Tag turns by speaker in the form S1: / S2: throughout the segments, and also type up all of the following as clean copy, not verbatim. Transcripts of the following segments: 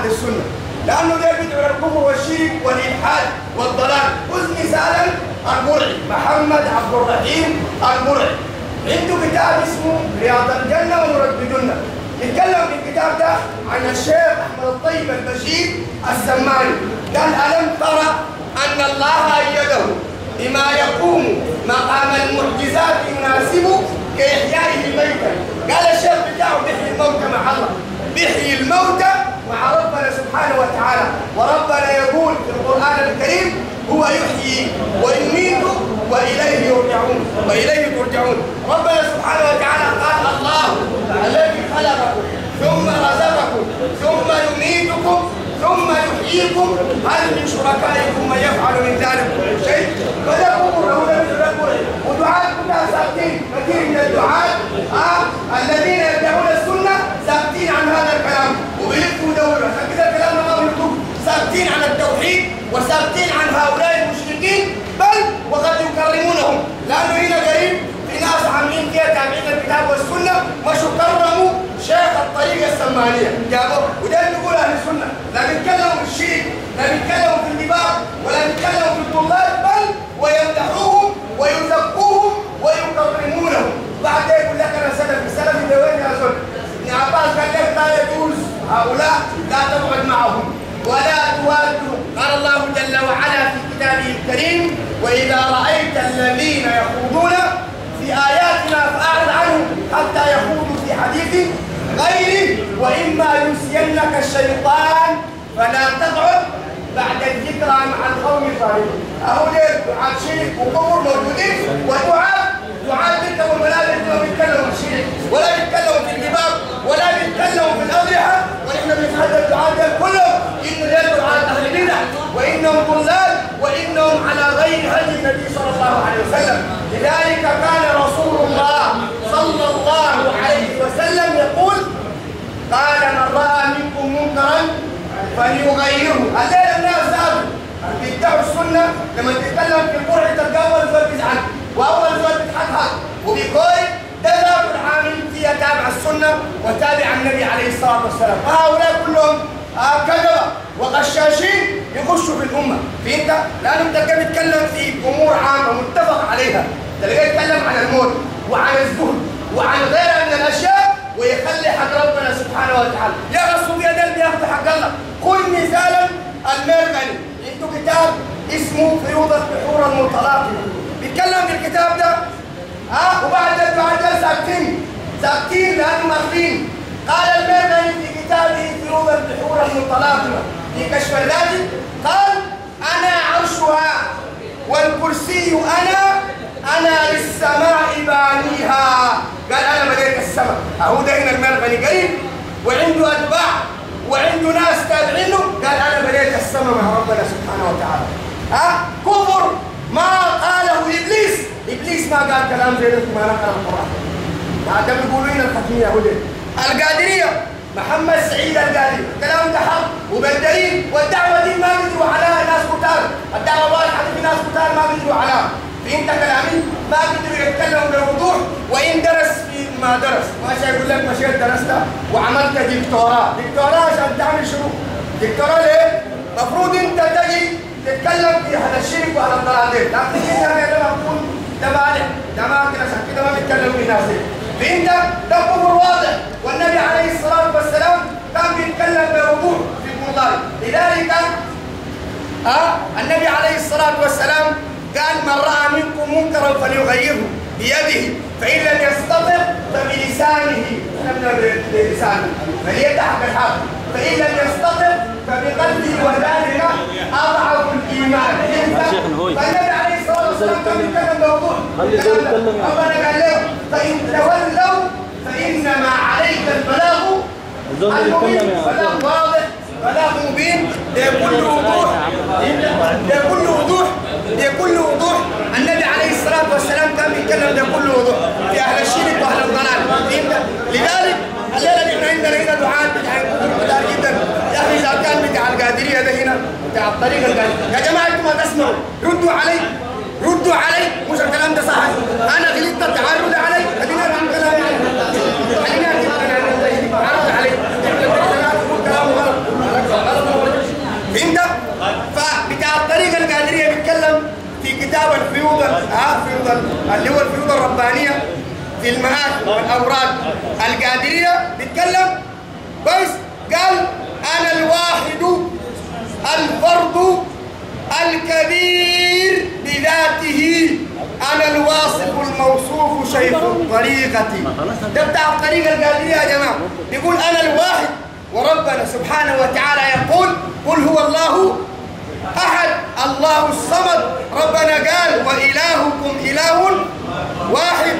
S1: أهل السنة، لأنه ده بيدعو الكفر والشرك والإلحاد والضلال. خذ مثالا المرعي محمد عبد الرحيم المرعي، عنده كتاب اسمه رياض الجنة ونور الجنة، يتكلم في الكتاب ده عن الشيخ أحمد الطيب البشير السماني. قال ألم ترى أن الله أيده بما يقوم مقام المعجزات يناسبه كإحيائه الميتة. قال الشيخ بتاعه بيحيي الموتى مع الله، بيحيي الموتى مع ربنا سبحانه وتعالى. وربنا يقول في القرآن الكريم هو يحيي ويميت وإليه يرجعون وإليه ترجعون. ربنا سبحانه وتعالى قال الله الذي خلقكم ثم رزقكم ثم يميتكم ثم يحييكم هل من شركائكم من يفعل من ذلك شيء؟ فذكروا له ودعاء كلها ساكتين. كثير من الدعاء الذين يدعون السنة ساكتين عن هذا الكلام وبيلفوا دولة، عشان كذا الكلام ما بيكتب، ساكتين عن التوحيد وساكتين عن هؤلاء المشركين، بل وقد يكرمونهم. لأنه هنا قريب في ناس عاملين فيها تابعين الكتاب والسنة مشوا كرموا شيخ الطريقة السمانية جابوه، وده بيقول أهل السنة لا بيتكلموا في الشرك، لا بيتكلموا في النفاق، ولا بيتكلموا في الضلال، بل ويمدحوهم ويزكوهم ويكرمونهم. بعد يقول لك أنا سلفي ده وين يا زول؟ ابن عباس قال لك لا يجوز هؤلاء لا تقعد معهم ولا توادوا. قال الله جل وعلا في كتابه الكريم وإذا رأيت الذين يخوضون في آياتنا فأعرض عنهم حتى يخوضوا في حديث غيره وإما ينسينك الشيطان فلا تقعد بعد الذكرى مع القوم الظالمين. أهؤلاء دعاء شرك وكفر موجودين، ودعاء بنت والملائكة ما بيتكلموا في الشرك ولا بيتكلموا في النفاق ولا بيتكلموا في الأضرحة، ونحن بنتحدى الدعاء كلهم إن دعاء أهل البدع وإنهم ضلال وإنهم على غير هدي النبي صلى الله عليه وسلم. لذلك كان رسول الله صلى الله عليه وسلم يقول قال من رأى منكم منكرا فليغيره. الليلة الناس زادوا بيدعوا السنة لما تتكلم في القرع تلقى أول زول بيزعل وأول زول بيتحدث وبيقول ده ذاك العامل فيها تابع السنة وتابع النبي عليه الصلاة والسلام. هؤلاء كلهم كذبة وغشاشين يغشوا في الأمة. فهمت؟ لأنه تلقى بيتكلم في أمور عامة متفق عليها، تلقى يتكلم عن الموت وعن الزهد وعن غيرها من الأشياء ويخلي حق ربنا سبحانه وتعالى. يغصوا بيد بياخذوا حق الله. خذ مثالا المرغني، عنده كتاب اسمه فيوض البحور المتلاطمة، بيتكلم في الكتاب ده وبعد ده ساكتين لأنهم ماخذين. قال المرغني في كتابه فيوض البحور المتلاطمة في كشف الذات قال أنا عرشها والكرسي أنا للسماء بانيها. قال أنا ملك السماء. أهو ده هنا المرغني قريب وعنده أتباع وعنده ناس تابعينه، قال أنا ملك السماء مع ربنا سبحانه وتعالى. كفر ما قاله إبليس ما قال كلام زي ده ما نقرأ القرآن. هذا بيقولوا لنا الحكيمية هو القادرية محمد سعيد القادري كلام ده حق وبالدليل، والدعوة دي ما بيدروا عليها ناس كتار، الدعوة واضحة في ناس كتار ما بيدروا عليها. فهمت كلامي؟ ما بيقدروا يتكلموا بوضوح، وإن درس في ما درس، ماشي يقول لك مشيت درست وعملت دكتوراه عشان تعمل شنو؟ دكتوراه ليه؟ المفروض أنت تجي تتكلم في هذا الشرك وهذا الضلال، لكن أنت ده مفروض ده مالك، ده ما كده عشان كده ما بيتكلموا في الناس دي. فهمت؟ ده كفر واضح، والنبي عليه الصلاة والسلام كان بيتكلم بوضوح في القرآن. لذلك النبي عليه الصلاة والسلام قال من رأى منكم منكرا فليغيره بيده فإن لم يستطع فبلسانه بلسانه فليدعك الحق فإن لم يستطع فبقلبه وذلك أضعف الإيمان. فالنبي عليه الصلاة والسلام كان يتكلم بوضوح. ربنا قال له فإن تولوا فإنما عليك البلاغ المبين. بلاغ واضح بلاغ مبين بكل وضوح. النبي عليه الصلاة والسلام كان يتكلم بكل وضوح في أهل الشرك وأهل الضلال. لذلك الليلة نحن عندنا هنا دعاء كتار جدا. يا أخي إذا كان بتاع القادرية ده هنا بتاع الطريقة القادرية، يا جماعة أنتم ما تسمعوا، ردوا علي مش الكلام ده صح. أنا غلطت تعال رد علي، خلينا نعمل كلام علي، خلينا نعمل كلام علي. كتاب الفيوض اللي هو الفيوض الربانية في المآل والأوراد القادرية بيتكلم كويس. قال أنا الواحد الفرد الكبير بذاته، أنا الواصف الموصوف شيخ الطريقة. ده بتاع الطريقة القادرية يا جماعة. يقول أنا الواحد، وربنا سبحانه وتعالى يقول قل هو الله أحد الله الصمد. ربنا قال وإلهكم إله واحد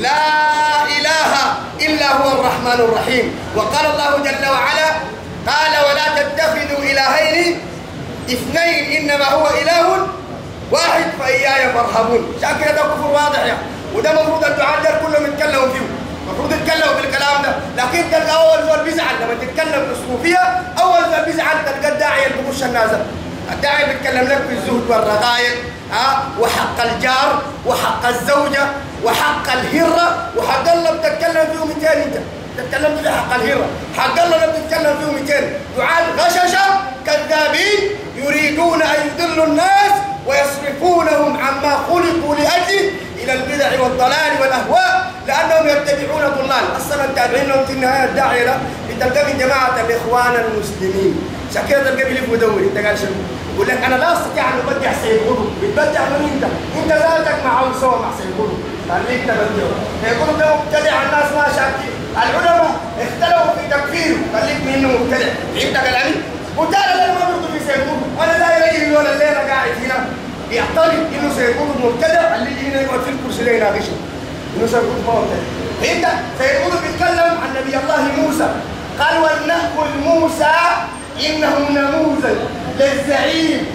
S1: لا إله إلا هو الرحمن الرحيم. وقال الله جل وعلا قال ولا تتخذوا إلهين اثنين إنما هو إله واحد فإياي فارهبون. عشان كده ده كفر واضح يعني. وده المفروض الدعاة ده كلهم يتكلموا فيه، المفروض يتكلموا بالكلام ده. لكن تلقى أول زول بيزعل لما تتكلم بالصوفية، أول زول بيزعل تلقى الداعية اللي بيخش النازل. الداعي بيتكلم لك في الزهد والرغاية وحق الجار وحق الزوجة وحق الهرة، وحق الله بتتكلم فيه 200. انت تتكلم في حق الهرة، حق الله بتتكلم فيه 200. دعاة غششة كذابين يريدون أن يضلوا الناس ويصرفونهم عما خلقوا لأجله إلى البدع والضلال والأهواء لأنهم يتبعون ضلال. أصلا التابعين لهم في النهاية الداعية لا بتلقى من جماعة الإخوان المسلمين. عشان كده تلقى بيلف ودور. انت قال شنو؟ يقول لك انا لا استطيع ان ابدع سيد قطب. بتبدع من انت ذاتك معه سوا مع سيد قطب. خليك تبدعه. سيد قطب ده مبتدع الناس ما شاكين. العلماء اختلفوا في تكفيره، خليك منه مبتدع. فهمت كلامي؟ وتعالى انا ما برضه في سيد قطب، انا لا يلاقي ولا الليله قاعد هنا يعترف انه سيد قطب مبتدع، اللي يجي هنا يقعد في الكرسي لا يناقشه انه سيد قطب ما مبتدع. فهمت؟ سيد قطب بيتكلم عن نبي الله موسى، قال ولنأكل موسى إنه نموذج للزعيم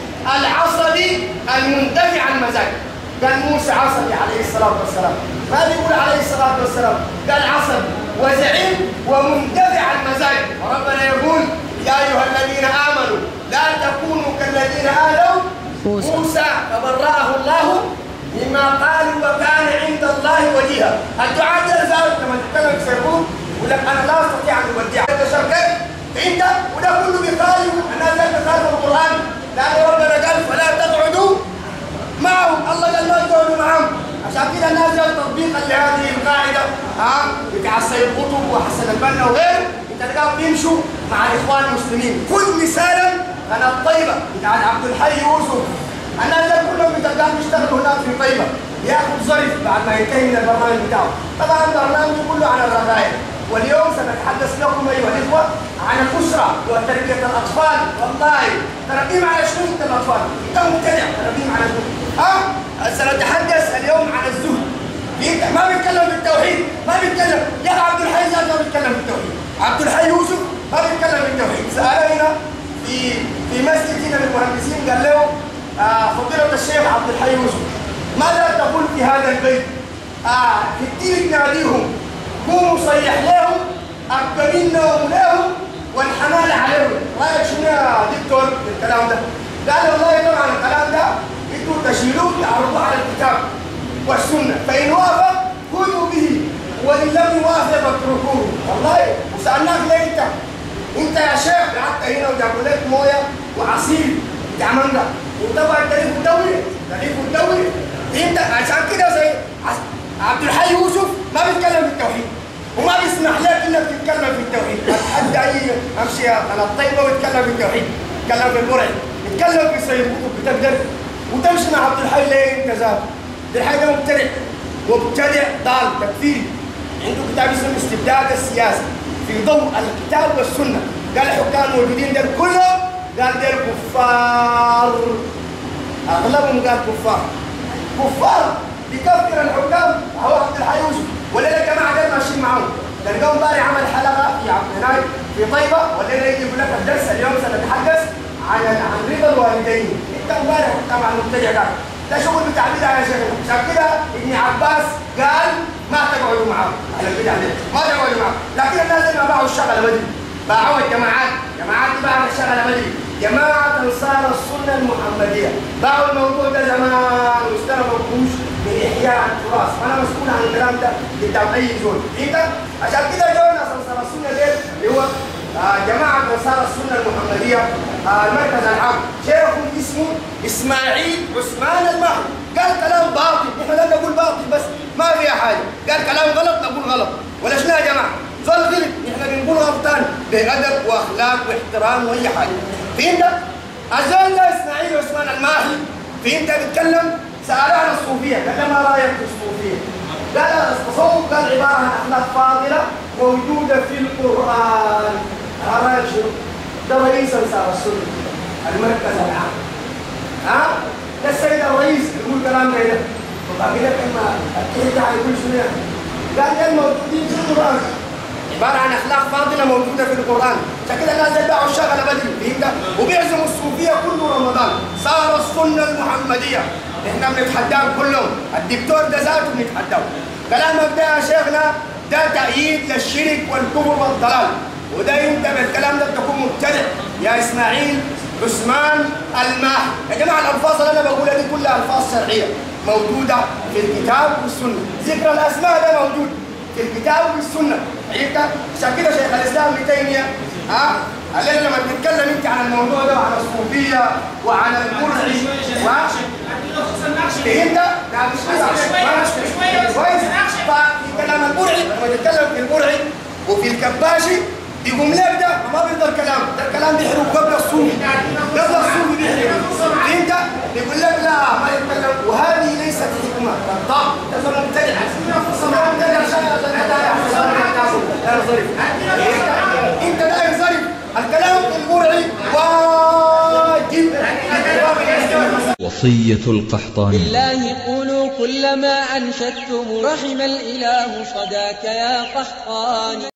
S1: العصبي المندفع المزاج. قال موسى عصبي عليه الصلاة والسلام، ما بيقول عليه الصلاة والسلام، قال عصبي وزعيم ومندفع المزاج. وربنا يقول يا أيها الذين آمنوا لا تكونوا كالذين آذوا موسى فبرأه الله مما قالوا وكان عند الله وجيها. الدعاء جزاء لما تتكلم سيقول يقول لك أنا لا أستطيع أن أبدع تشاركت انت، وده كله بيخالف الناس اللي بيخالفوا القران، لان ربنا قال فلا تقعدوا معهم. الله قال لا تقعدوا معهم. عشان كده الناس جاوا تطبيقا لهذه القاعده بتاع السيد قطب وحسن البنا وغيره، انت تلقاهم بيمشوا مع الاخوان المسلمين. خذ مثالا انا الطيبه بتاع عبد الحي يوسف، الناس كلهم بتلقاهم بيشتغلوا هناك في طيبه ياخذ ظرف بعد ما ينتهي من البرنامج بتاعه. طبعا البرنامج كله على الرغاية. واليوم سنتحدث لكم ايها الاخوه عن الاسره وتربيه الاطفال. والله تربيهم على شنو انت الاطفال؟ انت مبتدع تربيهم على شنو؟ سنتحدث اليوم عن الزهد. ما بيتكلم بالتوحيد، ما بيتكلم يا عبد الحي ذاته ما بيتكلم بالتوحيد، عبد الحي يوسف ما بيتكلم بالتوحيد. سالنا في مسجد هنا من المهندسين قال له فضيلة الشيخ عبد الحي يوسف ماذا تقول في هذا البيت؟ في الدين ناديهم قوموا صيح لهم أكبرينهم لهم والحمال عليهم. رأيك شنو يا دكتور الكلام ده؟ قال والله طبعا الكلام ده انتوا تشيلوه تعرضوه على الكتاب والسنة، فإن وافق خذوا به وإن لم يوافق اتركوه. والله وسألناك ليه انت يا شيخ قعدت هنا وجابوا لك مويه وعصير تعمل ده، وطبعا تاريخ الدوري انت عشان كده زي عبد الحي يوسف ما بيتكلم في التوحيد وما بيسمح لك انك تتكلم في التوحيد. حد اي امشي على الطيبه ويتكلم في التوحيد، يتكلم في البرع، يتكلم في السيد قطب، بتقدر وتمشي مع عبد الحي ليه انت ذات؟ عبد الحي ده مبتدع ضال تكفيري، عنده كتاب اسمه استبداد السياسي في ضوء الكتاب والسنه. قال الحكام موجودين دول كلهم قال دول كفار، اغلبهم قال كفار بيكفر الحكام. هو عبد الحي يوسف ولا يا جماعه دول ماشيين معاهم. تلقاهم امبارح عمل حلقه في هناك في طيبه، ولا يجي يقول لك الدرس اليوم سنتحدث عن رضا الوالدين. انت امبارح طبعا مبتدع ده شغل بتاع بدعه يا شيخ. عشان كده ابن عباس قال ما تقعدوا معاهم على البدع ما تقعدوا معاهم. لكن الناس اللي ما باعوا الشغله بدري، باعوا الجماعات باعوا الشغله بدري. جماعه انصار السنه المحمديه باعوا الموضوع ده زمان واستلموا القروش من احياء التراث. وانا مسؤول عن الكلام ده قدام اي زول. انت عشان كده جونا انصار السنه ديل اللي هو جماعه انصار السنه المحمديه المركز العام، شيخ اسمه اسماعيل عثمان المهدي. قال كلام باطل، احنا لا نقول باطل بس ما فيها حاجه، قال كلام غلط نقول غلط، ولا شنو يا جماعه؟ زول غلط احنا بنقول غلطان بادب واخلاق واحترام واي حاجه. فهمت؟ الزول ده اسماعيل عثمان الماحي فهمت بيتكلم سأله عن الصوفيه، قال ما رايك في الصوفيه؟ قال التصوف قال عباره عن اخلاق فاضله موجوده في القران. رايك شنو؟ ده رئيس انصار السنه المركز العام. ده السيد الرئيس يقول كلام زي ده، وباقي لك اما الكلمه يقول شنو يعني؟ قال ده موجودين في القران، عباره عن اخلاق فاضله موجوده في القران، عشان كده الناس يدعوا الشغله بدري فهمت؟ وبيعزموا الصوفيه كل رمضان، صار السنه المحمديه، احنا بنتحداهم كلهم، الدكتور ده ذاته بنتحداه. كلامك ده يا شيخنا ده تأييد للشرك والكفر والضلال، وده انت بالكلام ده تكون مبتدع يا اسماعيل عثمان الماحي. يا جماعه الالفاظ اللي انا بقولها دي كلها الفاظ شرعيه موجوده في الكتاب والسنه، ذكر الاسماء ده موجود في الكتاب والسنه، عشان كده شيخ الاسلام ابن تيميه علينا لما تتكلم انت عن الموضوع ده وعن الصوفيه وعن المرعي فهمت؟ لا مش كويس. ففي كلام المرعي لما تتكلم في المرعي وفي الكباشي يقوم لك ده ما بيقدر كلام، ده الكلام بيحرق قبل الصوفي، قبل الصوفي بيحرق فهمت؟ يقول لك لا ما يتكلم، وهذه ليست حكمه. طب ده مبتدع انت لا ينصرف الكلام المرعي واجب.
S2: وصية القحطاني:
S3: لله قولوا كل ما أنشدتم رحم الإله صداك يا قحطاني.